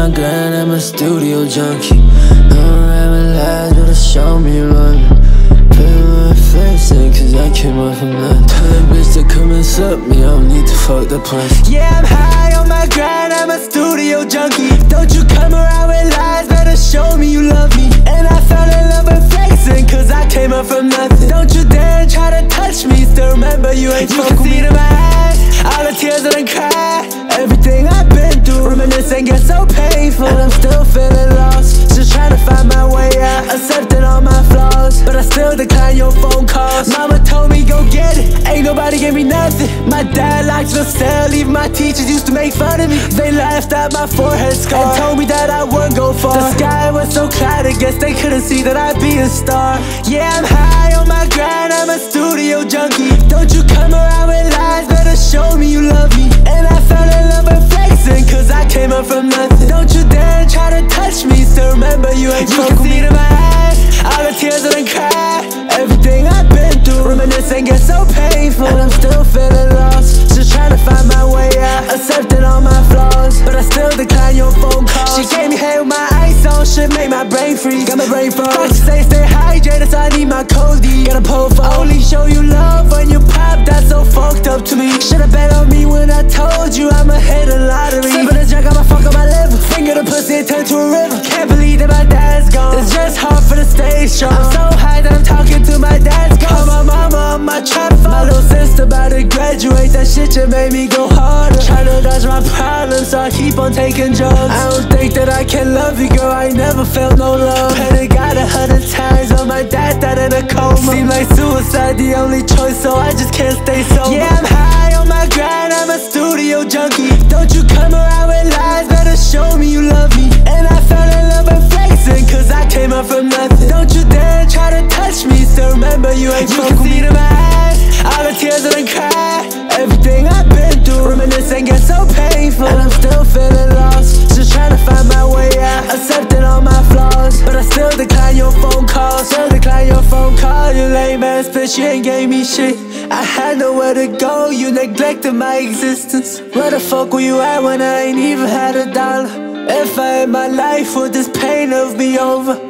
my grind, I'm a studio junkie. Don't ever lie, gotta show me you love me. Put my face in, cause I came up from nothing. Tell that bitch to come and suck me, I don't need to fuck the place. Yeah, I'm high on my grind, I'm a studio junkie. Don't you come around with lies, better show me you love me. And I fell in love with flexing, cause I came up from nothing. Don't you dare try to touch me, still remember you ain't fuck with me. You can see it in my eyes, all the tears that I cried. Everything I've been through, reminiscing gets so painful. And I'm still feeling lost, just trying to find my way out. Accepting all my flaws, but I still decline your phone calls. Mama told me go get it, ain't nobody gave me nothing. My dad locked in a cell, even my teachers used to make fun of me. They laughed at my forehead scar and told me that I wouldn't go far. The sky was so clouded, guess they couldn't see that I'd be a star. Yeah, I'm high on my grind, I'm a studio junkie. Don't you come around with lies, better show me you love me. And I fell in love with flexing, cause I came up from nothing. Don't you dare try to touch me, still remember you ain't fuck with me. You can see it in my eyes, all the tears that I cried. Everything I've been through, reminiscing gets so painful. And I'm still feeling lost, just trying to find my way out. Accepting all my flaws, but I still decline your phone calls. She gave me head with my ice on, shit make my brain freeze. Got my brain froze. Doctor say stay hydrated, so I need my codeine. Got a pole for only show you love when you pop, that's so fucked up to me. Should've bet on me when I told you I'ma hit a lottery. Sippin' the drink, I'ma fuck on my liver. Finger the pussy and turn to a river. Can't believe that my dad's gone, it's just hard for the stay strong. I'm so high that I'm talking to my dad's gone. Call my mama on my trap phone. My little sister about to graduate, that shit just made me go harder. Tryna dodge my problems, so I keep on taking drugs. I don't think that I can love you, girl, I ain't never felt no love. Panic got 100 times, oh my dad died in a coma. Seem like suicide the only choice, so I just can't stay sober. Yeah, I'm high on my grind, I'm a studio junkie. Don't you come around with lies, better show me you love me. And I fell in love with flexing, cause I came up from nothing. Don't you dare try to touch me, still remember you ain't fuck with me. You can see it in my eyes, all the tears that I cried. Everything I've been through, reminiscing gets so painful. And I'm still feeling lost, just trying to find my way out. Accepting all my flaws, but I still decline your phone calls. Still decline your phone call, you lame ass bitch, you ain't gave me shit. I had nowhere to go, you neglected my existence. Where the fuck were you at when I ain't even had $1? If I had my life, would this pain of me over?